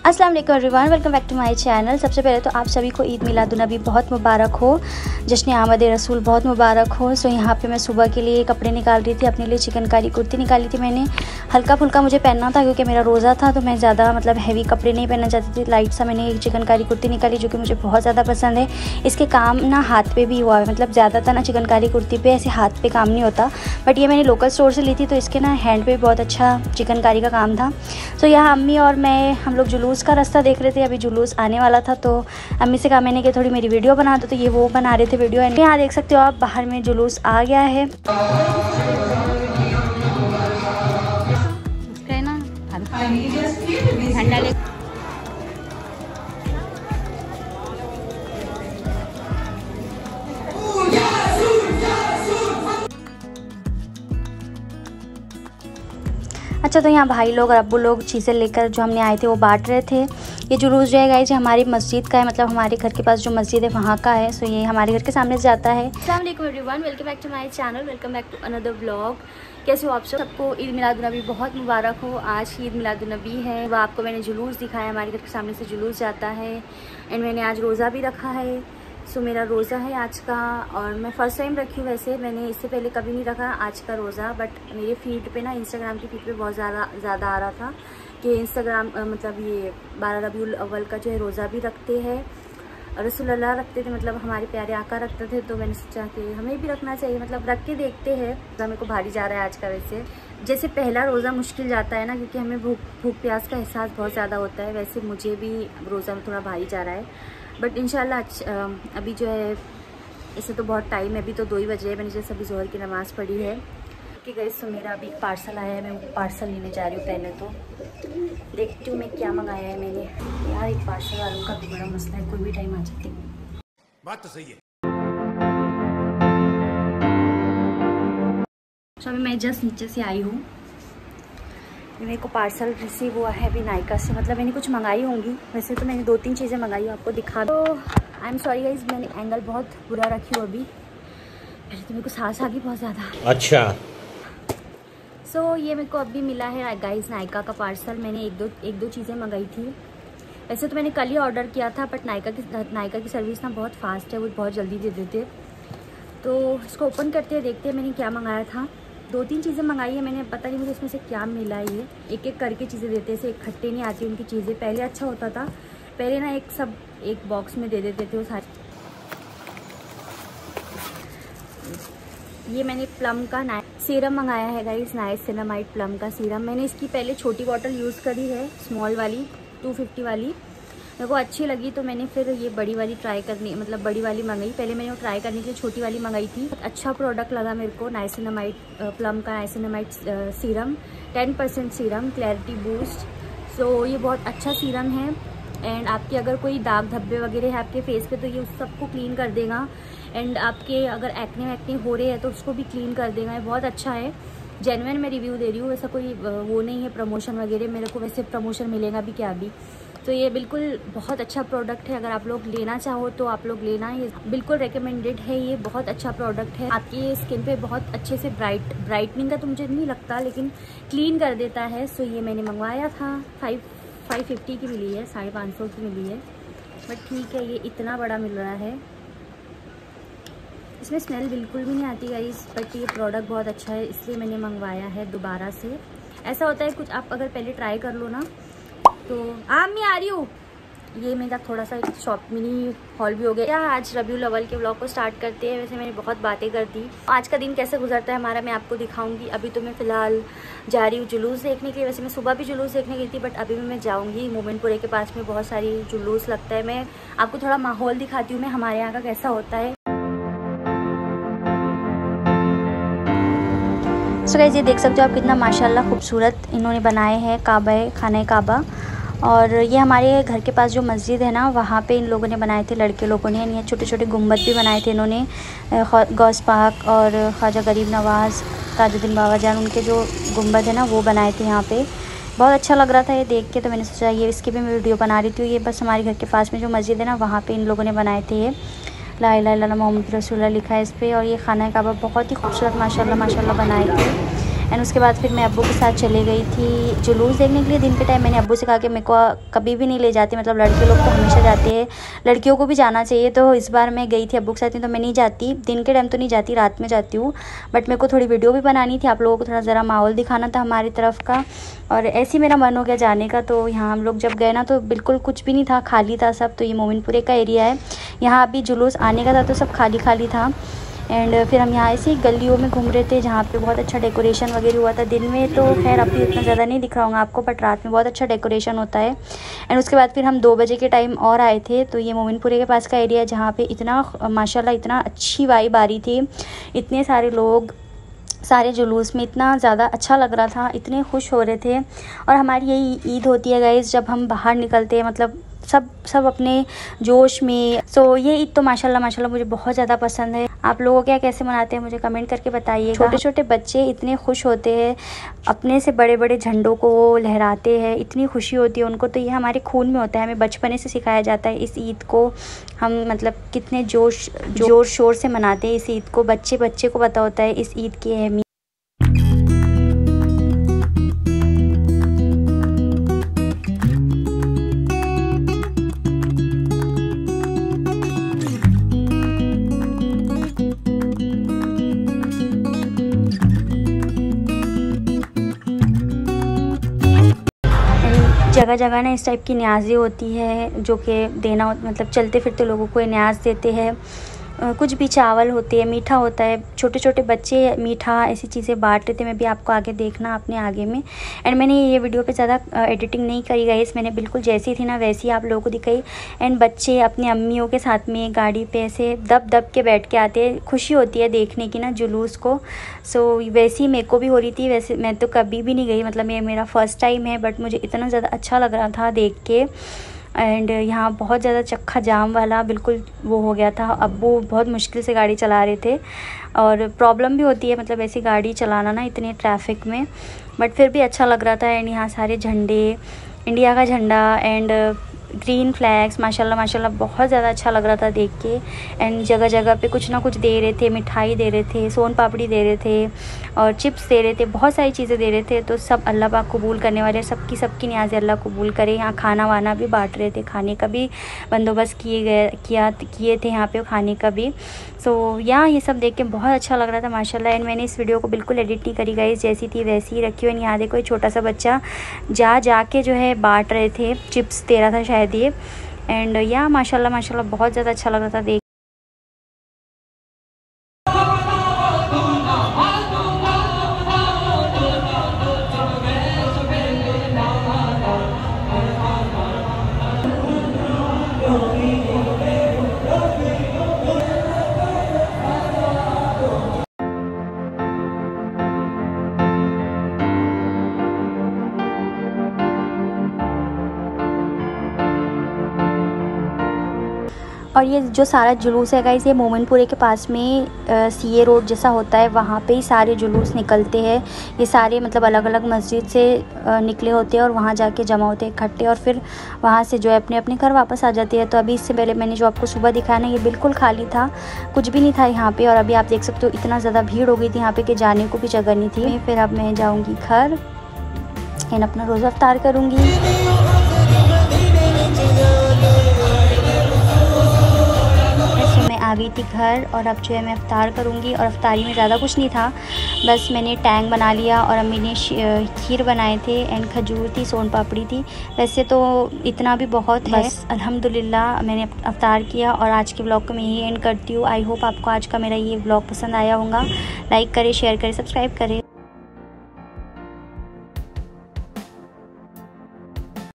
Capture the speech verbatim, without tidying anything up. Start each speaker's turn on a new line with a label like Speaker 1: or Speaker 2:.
Speaker 1: अस्सलाम वालेकुम everyone, welcome back to my channel. सबसे पहले तो आप सभी को ईद मिलादुन्नबी बहुत मुबारक हो, जश्न आमद रसूल बहुत मुबारक हो। सो यहाँ पे मैं सुबह के लिए कपड़े निकाल रही थी, अपने लिए चिकनकारी कुर्ती निकाली थी मैंने। हल्का फुल्का मुझे पहनना था क्योंकि मेरा रोज़ा था, तो मैं ज़्यादा मतलब हैवी कपड़े नहीं पहनना चाहती थी। लाइट सा मैंने एक चिकनकारी कुर्ती निकाली जो कि मुझे बहुत ज़्यादा पसंद है। इसके काम ना हाथ पे भी हुआ है, मतलब ज़्यादातर ना चिकनकारी कुर्ती पे ऐसे हाथ पे काम नहीं होता, बट ये मैंने लोकल स्टोर से ली थी तो इसके ना हैंड पे बहुत अच्छा चिकनकारी का काम था। सो यहाँ अम्मी और मैं हम लोग जुलूस का रास्ता देख रहे थे। अभी जुलूस आने वाला था तो अम्मी से कहा मैंने कि थोड़ी मेरी वीडियो बना दो, तो ये वो बना रहे थे वीडियो। एंड यहाँ देख सकते हो आप बाहर में जुलूस आ गया है। अच्छा, तो यहाँ भाई लोग और अब्बू लोग चीज़ें लेकर जो हमने आए थे वो बांट रहे थे। ये जुलूस जो है गाइस हमारी मस्जिद का है, मतलब हमारे घर के पास जो मस्जिद है वहाँ का है। सो ये हमारे घर के सामने से जाता है। अस्सलाम वालेकुम everyone, welcome back to my channel, welcome back to another vlog. कैसे हो आप सब? सबको ईद मिलादुन्नबी बहुत मुबारक हो। आज ईद मिलादुन्नबी है, वह आपको मैंने जुलूस दिखाया, हमारे घर के सामने से जुलूस जाता है। एंड मैंने आज रोज़ा भी रखा है। सो मेरा रोज़ा है आज का, और मैं फ़र्स्ट टाइम रखी हूँ। वैसे मैंने इससे पहले कभी नहीं रखा आज का रोज़ा, बट मेरे फीड पे ना इंस्टाग्राम की फीड पे बहुत ज़्यादा ज़्यादा आ रहा था कि इंस्टाग्राम मतलब ये बारह रबीउल अव्वल का जो है रोज़ा भी रखते हैं, रसूलुल्लाह रखते थे, मतलब हमारे प्यारे आका रखते थे। तो मैंने सोचा कि हमें भी रखना चाहिए, मतलब रख के देखते हैं। रोज़ा मेरे को भारी जा रहा है आज का। वैसे जैसे पहला रोज़ा मुश्किल जाता है ना, क्योंकि हमें भूख भूख प्यास का एहसास बहुत ज़्यादा होता है। वैसे मुझे भी रोज़ा में थोड़ा भारी जा रहा है, बट इंशाल्लाह अभी जो है इससे तो बहुत टाइम है, अभी तो दो ही बजे है। मैंने जैसे अभी जोहर की नमाज़ पढ़ी है कि गाइस तो मेरा अभी पार्सल आया है, मैं वो पार्सल लेने जा रही हूँ। पहले तो देखती हूँ मैं क्या मंगाया है मैंने। यार एक पार्सल वालों का भी बड़ा मसला है, कोई भी टाइम आ जाती है।
Speaker 2: बात तो सही है।
Speaker 1: तो अभी मैं जस्ट नीचे से आई हूँ। मेरे को पार्सल रिसीव हुआ है अभी नायका से, मतलब मैंने कुछ मंगाई होंगी। वैसे तो मैंने दो तीन चीज़ें मंगाई, आपको दिखा दो। आई एम सॉरी गाइस, मैंने एंगल बहुत बुरा रखी हूँ अभी। पहले तो मेरे को सांस आ गई बहुत ज़्यादा।
Speaker 2: अच्छा,
Speaker 1: सो so, ये मेरे को अभी मिला है गाइस नायका का पार्सल। मैंने एक दो एक दो चीज़ें मंगाई थी। वैसे तो मैंने कल ही ऑर्डर किया था, बट नायका की नायका की सर्विस ना बहुत फास्ट है, वो बहुत जल्दी दे देते। तो इसको ओपन करते हैं, देखते हैं मैंने क्या मंगाया था। दो तीन चीज़ें मंगाई है मैंने, पता नहीं मुझे इसमें से क्या मिला है। ये एक एक करके चीज़ें देते हैं, एक इकट्ठे नहीं आती उनकी चीज़ें। पहले अच्छा होता था, पहले ना एक सब एक बॉक्स में दे देते थे वो सारे। ये मैंने प्लम का नाइ सीरम मंगाया है गाइस, नाइसिनामाइड प्लम का सीरम। मैंने इसकी पहले छोटी बॉटल यूज़ करी है, स्मॉल वाली टू फिफ्टी वाली, मेरे को अच्छी लगी तो मैंने फिर ये बड़ी वाली ट्राई करनी मतलब बड़ी वाली मंगाई। पहले मैंने वो ट्राई करने के लिए छोटी वाली मंगाई थी। अच्छा प्रोडक्ट लगा मेरे को, नाइसिनामाइड प्लम का niacinamide serum, ten percent serum, clarity boost. So ये बहुत अच्छा सीरम है। एंड आपके अगर कोई दाग धब्बे वगैरह है आपके फेस पे तो ये उस सबको क्लीन कर देगा। एंड आपके अगर एक्ने वैक्ने हो रहे हैं तो उसको भी क्लीन कर देगा। ये बहुत अच्छा है, जेन्युइन मैं रिव्यू दे रही हूँ, वैसा कोई वो नहीं है प्रमोशन वगैरह। मेरे को वैसे प्रमोशन मिलेगा भी क्या अभी। तो ये बिल्कुल बहुत अच्छा प्रोडक्ट है, अगर आप लोग लेना चाहो तो आप लोग लेना, ये बिल्कुल रिकमेंडेड है। ये बहुत अच्छा प्रोडक्ट है, आपकी स्किन पे बहुत अच्छे से ब्राइट ब्राइटनिंग का तो मुझे नहीं लगता, लेकिन क्लीन कर देता है। सो ये मैंने मंगवाया था, फाइव फाइव फिफ्टी की मिली है, साढ़े पाँच सौ की मिली है, बट ठीक है ये इतना बड़ा मिल रहा है। इसमें स्मेल बिल्कुल भी नहीं आती गाइस, बट ये प्रोडक्ट बहुत अच्छा है इसलिए मैंने मंगवाया है दोबारा से। ऐसा होता है कुछ आप अगर पहले ट्राई कर लो ना तो आम मैं आ रही हूँ। ये मेरा थोड़ा सा शॉप मिनी हॉल भी हो गया। आज रबीउल अव्वल के व्लॉग को स्टार्ट करते हैं। वैसे मैंने बहुत बातें कर दी, आज का दिन कैसे गुजरता है हमारा मैं आपको दिखाऊंगी। अभी तो मैं फ़िलहाल जा रही हूँ जुलूस देखने के लिए। वैसे मैं सुबह भी जुलूस देखने गई थी, बट अभी भी मैं जाऊँगी। मोमिनपुरे के पास में बहुत सारी जुलूस लगता है। मैं आपको थोड़ा माहौल दिखाती हूँ मैं हमारे यहाँ का कैसा होता है। सो गाइस ये देख सकते हो आप कितना माशाल्लाह खूबसूरत इन्होंने बनाए हैं काबा है, खाने काबा। और ये हमारे घर के पास जो मस्जिद है ना वहाँ पे इन लोगों ने बनाए थे, लड़के लोगों ने। ये छोटे छोटे गुम्बद भी बनाए थे इन्होंने, गौस पाक और ख्वाजा गरीब नवाज़ ताजुद्दीन बाबा जान, उनके जो गुम्बद है ना वो बनाए थे यहाँ पे। बहुत अच्छा लग रहा था ये देख के, तो मैंने सोचा ये इसकी भी मैं वीडियो बना रही थी। ये बस हमारे घर के पास में जो मस्जिद है ना वहाँ पर इन लोगों ने बनाए थे। ये ला इलाहा इल्लल्लाह मोहम्मद रसूलुल्लाह लिखा है इस पर। और ये खाना काबा बहुत ही खूबसूरत माशाल्लाह माशाल्लाह बनाए थे। एंड उसके बाद फिर मैं अब्बू के साथ चले गई थी जुलूस देखने के लिए। दिन के टाइम मैंने अब्बू से कहा कि मेरे को कभी भी नहीं ले जाती, मतलब लड़के लोग तो हमेशा जाते हैं, लड़कियों को भी जाना चाहिए। तो इस बार मैं गई थी अब्बू के साथ, तो मैं नहीं जाती, दिन के टाइम तो नहीं जाती, रात में जाती हूँ। बट मेरे को थोड़ी वीडियो भी बनानी थी, आप लोगों को थोड़ा ज़रा माहौल दिखाना था हमारी तरफ का, और ऐसे ही मेरा मन हो गया जाने का। तो यहाँ हम लोग जब गए ना तो बिल्कुल कुछ भी नहीं था, खाली था सब। तो ये मोमिनपुरे का एरिया है, यहाँ अभी जुलूस आने का था तो सब खाली खाली था। एंड फिर हम यहाँ ऐसे ही गलियों में घूम रहे थे जहाँ पे बहुत अच्छा डेकोरेशन वगैरह हुआ था। दिन में तो खैर अभी इतना ज़्यादा नहीं दिख रहा होगा आपको, बट रात में बहुत अच्छा डेकोरेशन होता है। एंड उसके बाद फिर हम दो बजे के टाइम और आए थे। तो ये मोमिनपुरे के पास का एरिया है जहाँ पे इतना माशाल्लाह इतना अच्छी वाइब आ रही थी, इतने सारे लोग सारे जुलूस में, इतना ज़्यादा अच्छा लग रहा था, इतने खुश हो रहे थे। और हमारी यही ईद होती है गाइस, जब हम बाहर निकलते हैं, मतलब सब सब अपने जोश में। सो ये ईद तो माशाल्लाह माशाल्लाह मुझे बहुत ज़्यादा पसंद है। आप लोगों क्या कैसे मनाते हैं मुझे कमेंट करके बताइए। छोटे छोटे बच्चे इतने खुश होते हैं, अपने से बड़े बड़े झंडों को लहराते हैं, इतनी खुशी होती है उनको। तो ये हमारे खून में होता है, हमें बचपने से सिखाया जाता है। इस ईद को हम मतलब कितने जोश जोर शोर से मनाते हैं इस ईद को, बच्चे बच्चे को पता होता है इस ईद की अहमियत। जगह जगह ना इस टाइप की न्याज़ें होती है जो कि देना, मतलब चलते फिरते लोगों को न्याज़ देते हैं। कुछ भी चावल होते हैं, मीठा होता है, छोटे छोटे बच्चे मीठा ऐसी चीज़ें बांट रहे थे। मैं भी आपको आगे देखना अपने आगे में। एंड मैंने ये वीडियो पे ज़्यादा एडिटिंग नहीं करी गई, मैंने बिल्कुल जैसी थी ना वैसी आप लोगों को दिखाई। एंड बच्चे अपनी अम्मियों के साथ में गाड़ी पे ऐसे दब दब के बैठ के आते हैं, खुशी होती है देखने की ना जुलूस को। सो वैसी मेरे को भी हो रही थी। वैसे मैं तो कभी भी नहीं गई, मतलब ये मेरा फ़र्स्ट टाइम है, बट मुझे इतना ज़्यादा अच्छा लग रहा था देख के। एंड यहाँ बहुत ज़्यादा चक्का जाम वाला बिल्कुल वो हो गया था। अब्बू बहुत मुश्किल से गाड़ी चला रहे थे, और प्रॉब्लम भी होती है मतलब ऐसी गाड़ी चलाना ना इतने ट्रैफिक में, बट फिर भी अच्छा लग रहा था। एंड यहाँ सारे झंडे, इंडिया का झंडा एंड ग्रीन फ्लैग्स, माशाल्लाह माशाल्लाह बहुत ज़्यादा अच्छा लग रहा था देख के। एंड जगह जगह पे कुछ ना कुछ दे रहे थे, मिठाई दे रहे थे, सोन पापड़ी दे रहे थे, और चिप्स दे रहे थे, बहुत सारी चीज़ें दे रहे थे। तो सब अल्लाह पाक कबूल करने वाले, सबकी सबकी न्याज़ें अल्लाह कबूल करे। यहाँ खाना वाना भी बांट रहे थे, खाने का भी बंदोबस्त किए गए किया किए थे यहाँ पे खाने का भी। सो so, यहाँ ये सब देख के बहुत अच्छा लग रहा था माशाल्लाह। एंड मैंने इस वीडियो को बिल्कुल एडिट नहीं करी गई, जैसी थी वैसी ही रखी हुई। यहाँ देखो छोटा सा बच्चा जा जा के जो है बांट रहे थे, चिप्स दे रहा था शायद ये। एंड यहाँ माशाल्लाह माशाल्लाह बहुत ज़्यादा अच्छा लग रहा था देख। और ये जो सारा जुलूस है गाइस, ये मोमिनपुरे के पास में सीए रोड जैसा होता है, वहाँ पे ही सारे जुलूस निकलते हैं। ये सारे मतलब अलग अलग मस्जिद से आ, निकले होते हैं और वहाँ जाके जमा होते हैं इकट्ठे, और फिर वहाँ से जो है अपने अपने घर वापस आ जाते हैं। तो अभी इससे पहले मैंने जो आपको सुबह दिखाया ना, ये बिल्कुल खाली था, कुछ भी नहीं था यहाँ पे। और अभी आप देख सकते हो इतना ज़्यादा भीड़ हो गई थी यहाँ पे कि जाने को भी जगह नहीं थी। फिर अब मैं जाऊँगी घर एंड अपना रोज़ा अफ्तार करूँगी। आ गई थी घर, और अब जो है मैं अफ्तार करूँगी। और अफ्तारी में ज़्यादा कुछ नहीं था, बस मैंने टैंग बना लिया और अम्मी ने खीर बनाए थे एंड खजूर थी, सोन पापड़ी थी। वैसे तो इतना भी बहुत है। बस अल्हम्दुलिल्लाह मैंने अफ्तार किया, और आज के ब्लॉग को मैं यही एंड करती हूँ। आई होप आपको आज का मेरा ये ब्लॉग पसंद आया होगा। लाइक करें, शेयर करें, सब्सक्राइब करें।